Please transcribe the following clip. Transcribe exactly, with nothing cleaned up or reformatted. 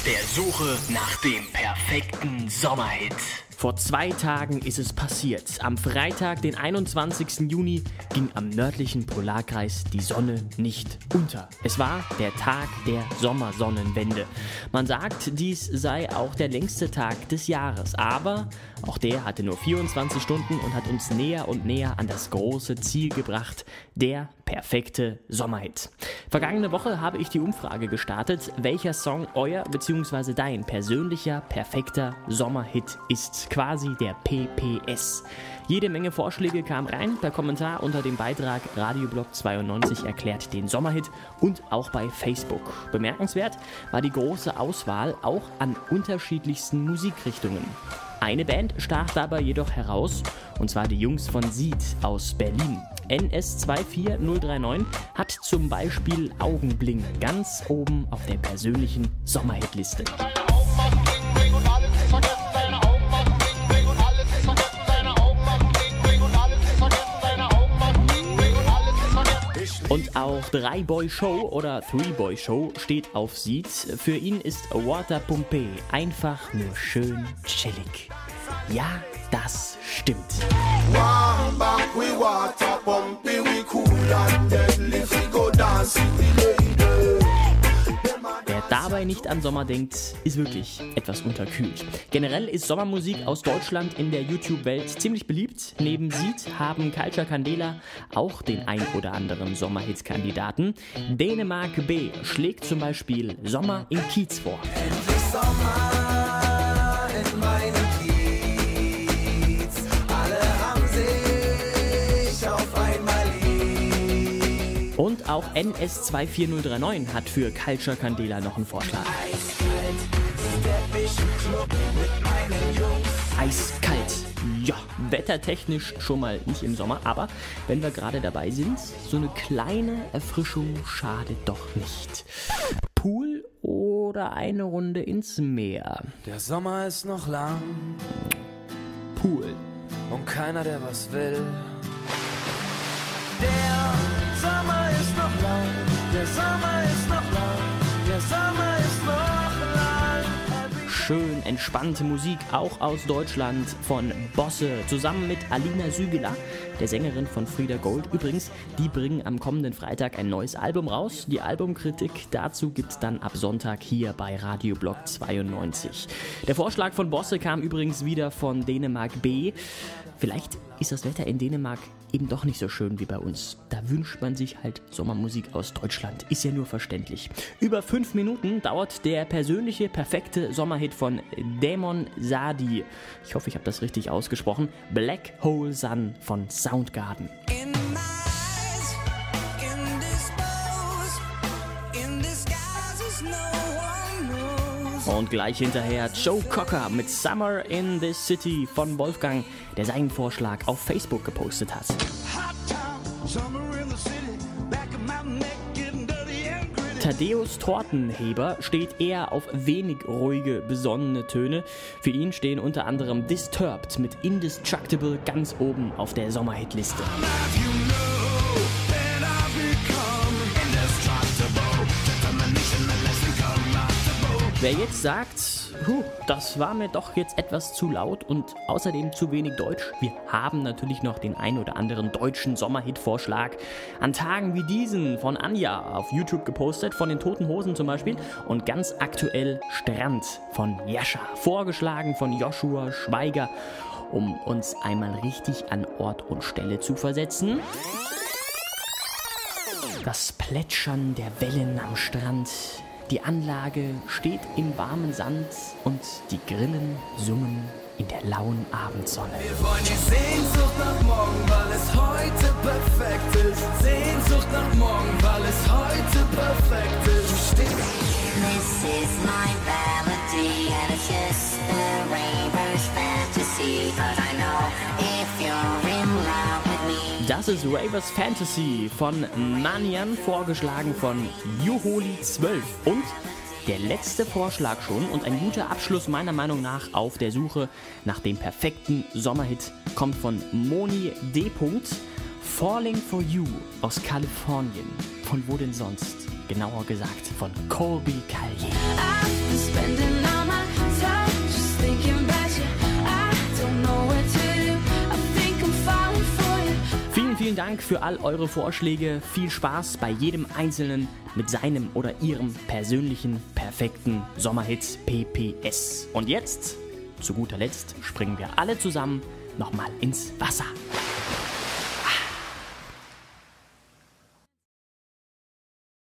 der Suche nach dem perfekten Sommerhit. Vor zwei Tagen ist es passiert. Am Freitag, den einundzwanzigsten Juni, ging am nördlichen Polarkreis die Sonne nicht unter. Es war der Tag der Sommersonnenwende. Man sagt, dies sei auch der längste Tag des Jahres. Aber auch der hatte nur vierundzwanzig Stunden und hat uns näher und näher an das große Ziel gebracht, der perfekte Sommerhit. Vergangene Woche habe ich die Umfrage gestartet, welcher Song euer bzw. dein persönlicher perfekter Sommerhit ist. Quasi der P P S. Jede Menge Vorschläge kamen rein per Kommentar unter dem Beitrag Radioblog zweiundneunzig erklärt den Sommerhit und auch bei Facebook. Bemerkenswert war die große Auswahl auch an unterschiedlichsten Musikrichtungen. Eine Band stach dabei jedoch heraus, und zwar die Jungs von Seed aus Berlin. N S zwei vier null drei neun hat zum Beispiel Augenbling ganz oben auf der persönlichen Sommerhitliste. Und auch drei Boy Show oder Three Boy Show steht auf Seed. Für ihn ist Water Pompeii einfach nur schön chillig. Ja, das stimmt. Wer dabei nicht an Sommer denkt, ist wirklich etwas unterkühlt. Generell ist Sommermusik aus Deutschland in der YouTube-Welt ziemlich beliebt. Neben Seed haben Culture Candela auch den ein oder anderen Sommerhits-Kandidaten. Dänemark B schlägt zum Beispiel Sommer in Kiez vor. Endlich Sommer in meinem Kiez. Alle haben sich auf einmal lieb. Und auch N S zwei vier null drei neun hat für Culture Candela noch einen Vorschlag. Eiskalt, stepp ich im Club mit meinen Jungs. Eiskalt. Ja, wettertechnisch schon mal nicht im Sommer, aber wenn wir gerade dabei sind, so eine kleine Erfrischung schadet doch nicht. Pool oder eine Runde ins Meer? Der Sommer ist noch lang Pool. und keiner, der was will. Der Sommer ist noch lang, der Sommer ist noch lang, der Sommer ist noch lang. Schön entspannte Musik, auch aus Deutschland von Bosse, zusammen mit Alina Sügeler, der Sängerin von Frieda Gold. Übrigens, die bringen am kommenden Freitag ein neues Album raus. Die Albumkritik dazu gibt's dann ab Sonntag hier bei Radioblog zweiundneunzig. Der Vorschlag von Bosse kam übrigens wieder von Dänemark B. Vielleicht ist das Wetter in Dänemark eben doch nicht so schön wie bei uns. Da wünscht man sich halt Sommermusik aus Deutschland. Ist ja nur verständlich. Über fünf Minuten dauert der persönliche, perfekte Sommerhit von Damon Sadi. Ich hoffe, ich habe das richtig ausgesprochen. Black Hole Sun von Soundgarden. In my eyes, indisposed, in disguises no one knows. Und gleich hinterher Joe Cocker mit Summer in this City von Wolfgang, der seinen Vorschlag auf Facebook gepostet hat. Thaddeus Tortenheber steht eher auf wenig ruhige, besonnene Töne. Für ihn stehen unter anderem Disturbed mit Indestructible ganz oben auf der Sommerhitliste. Wer jetzt sagt, huh, das war mir doch jetzt etwas zu laut und außerdem zu wenig Deutsch, wir haben natürlich noch den ein oder anderen deutschen Sommerhit-Vorschlag an Tagen wie diesen von Anja auf YouTube gepostet, von den Toten Hosen zum Beispiel, und ganz aktuell Strand von Jascha, vorgeschlagen von Joshua Schweiger, um uns einmal richtig an Ort und Stelle zu versetzen. Das Plätschern der Wellen am Strand. Die Anlage steht im warmen Sand und die Grillen summen in der lauen Abendsonne. Wir wollen die Sehnsucht nach morgen, weil es heute perfekt ist. Sehnsucht nach morgen, weil es heute perfekt ist. Du stehst. This is my melody and it's just a raver's fantasy. Cause I know if you're in love with me. Das ist Ravers Fantasy von Manian, vorgeschlagen von Juholi zwölf. Und der letzte Vorschlag schon und ein guter Abschluss meiner Meinung nach auf der Suche nach dem perfekten Sommerhit kommt von Moni D. Falling for You aus Kalifornien. Von wo denn sonst? genauer gesagt von Colby Callier. I've been spending all my time just thinking about you. I don't know what to do. I think I'm falling for you. Vielen, vielen Dank für all eure Vorschläge. Viel Spaß bei jedem Einzelnen mit seinem oder ihrem persönlichen, perfekten Sommerhit P P S. Und jetzt, zu guter Letzt, springen wir alle zusammen nochmal ins Wasser.